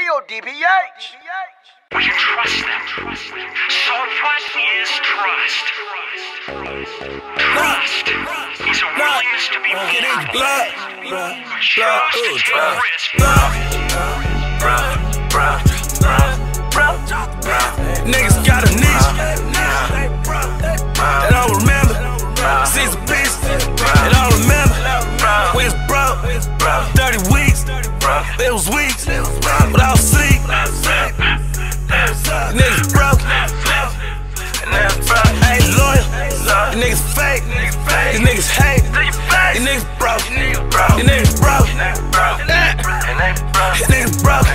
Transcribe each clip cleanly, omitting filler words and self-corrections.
or DBH? We can trust them. So what is trust? Trust is a willingness to be vulnerable. Just risk. Niggas got a niche that I don't remember. Six a piece that I don't remember. We was broke, 30 weeks. It was weeks, but I was sleep. Niggas broke, I ain't loyal. These niggas fake, these niggas hate. These niggas broke, these niggas broke. These niggas broke.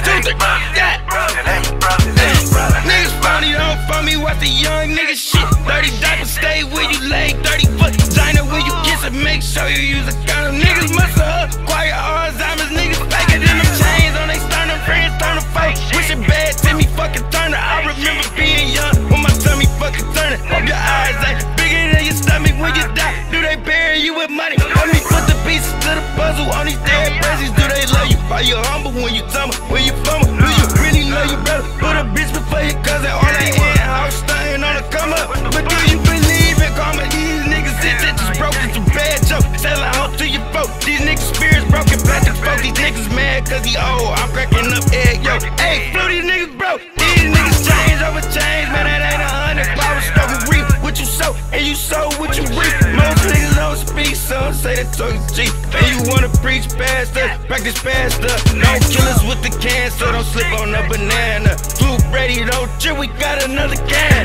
Niggas phony, don't phone me, watch the young niggas shit. 30 diapers, stay where you lay. 30 foot vagina where you kiss it. Make sure you use a condom. Niggas must have quiet Alzheimer's. Niggas faker than them chains on they sternum. Friends turn to fake. Wishing bad to me, fucking turner. I remember being young when my tummy fucking turning. Hope your eyes ain't bigger than your stomach when you die. Do they bury you with money? Let me put the pieces to the puzzle on these dead presidents. Do they love you? Are you humble when you tumble? When you fumble? Do you really love your brother? Put a bitch before your cousin. All that in-house stunting on the come up. But do you believe in karma? These niggas just broke into bad joke. Selling hope to your folk. These niggas spirits broken back and forth. These niggas mad cause he old. I'm cracking up egg yolk. Hey, Flu, these niggas broke. These niggas change over change. Man, that ain't 100 power stroke. Reap what you sow, and you sow what you reap. Most niggas don't speak, some say that talk G. And you wanna preach faster, practice faster. Don't kill us with the cancer, don't slip on a banana. Flu ready, don't trip, we got another can.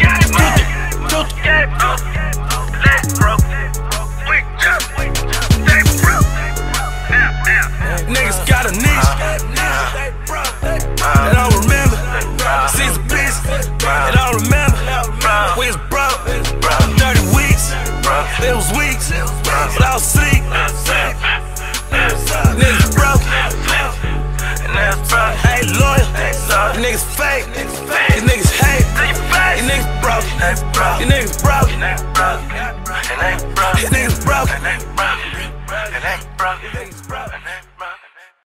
Niggas got a niche that I don't remember. Six a piece that I don't remember. We was broke, 30 weeks. It was weeks, but I was sleep. Niggas broke, I ain't loyal. These niggas fake, these niggas hate. These niggas broke, these niggas broke. These niggas broke.